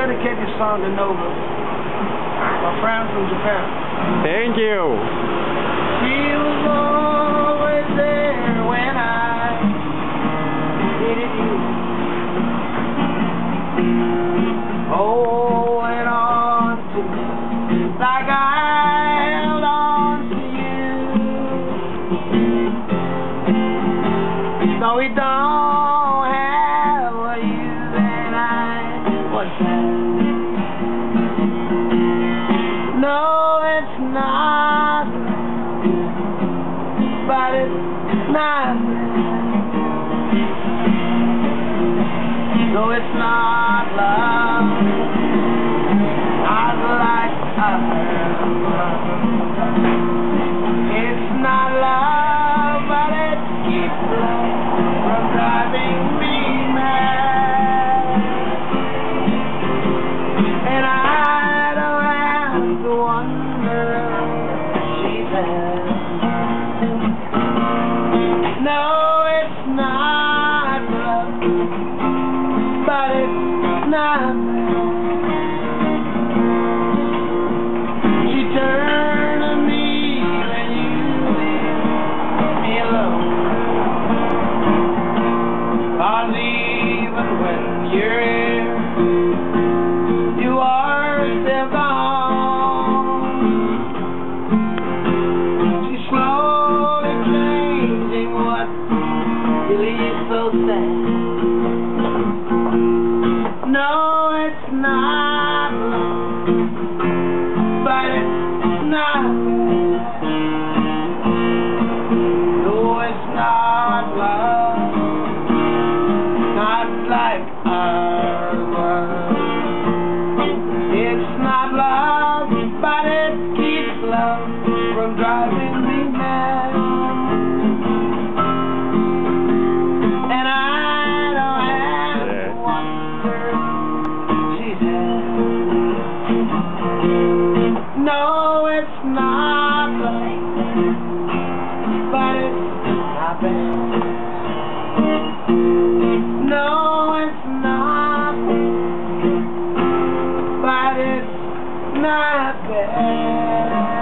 dedicate this song to Nova, my friend from Japan. Thank you. She was always there when I needed you. Holding on to me like I held on to you. No, we don't have what you and I once had. No, it's not, but it's not. No, it's not love, not like others. It's not love, but it keeps love from driving me mad. And I don't have to wonder if she's had. No, it's not love, but it's not bad. She turned to me when you leave me alone. 'Cause even when you're here, you are still gone. She's slowly changing what really is so sad. No, it's not love, but it's not bad. No, it's not love, not like ours was. It's not love, but it keeps love from driving me mad. And I don't have to wonder she's had. No, it's not love, but it's not bad. No, it's not, but it's not bad.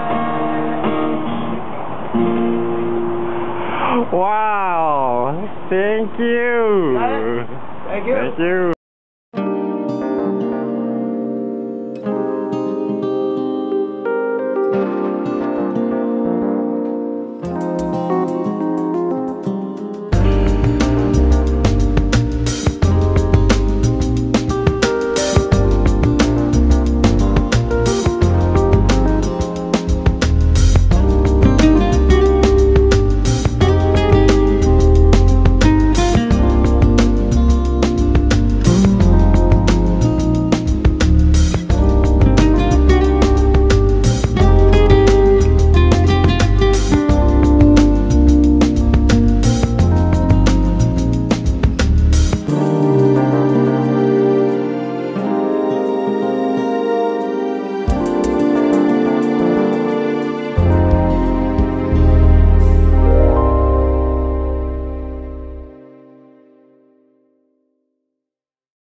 Wow. Thank you. Got it? Thank you. Thank you.